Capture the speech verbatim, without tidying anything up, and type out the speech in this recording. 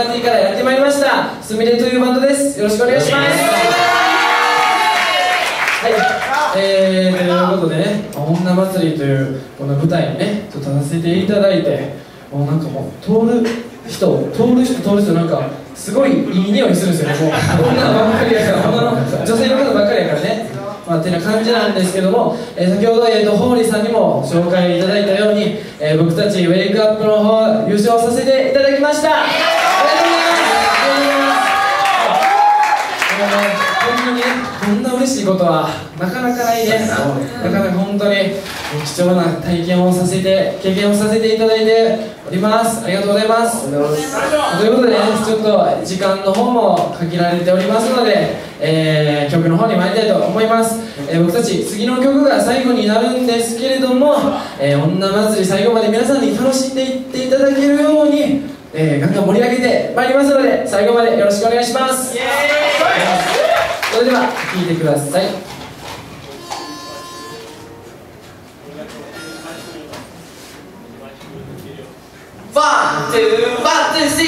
ーティーからやってまいりましたすみれというバンドです。よろしくお願いします。はい、えー、ということでね、女祭りというこの舞台にねちょっと立たせていただいて、もうなんかもう通る人通る人通る人なんかすごいいい匂いするんですよね。もう女ばっかりやから、女の女性の方ばっかりやからね、まあ、ってな感じなんですけども、えー、先ほど、えー、とホーリーさんにも紹介いただいたように、えー、僕たちウェイクアップの方優勝させていただきました。ありがとうございます。ありがとうございます。本当にね、こんな嬉しいことはなかなかないね。なかなか本当に貴重な体験をさせて経験をさせていただいております。ありがとうございます。ということでね、ちょっと時間の方も限られておりますので、えー、曲の方に参りたいと思います。えー、僕たち次の曲が最後になるんですけれども、えー、女祭り最後まで皆さんに楽しんでいっていただけるように、えー、ガンガン盛り上げてまいりますので、最後までよろしくお願いします。それでは聴いてください。ワン、ツー、ワン、ツー、スリー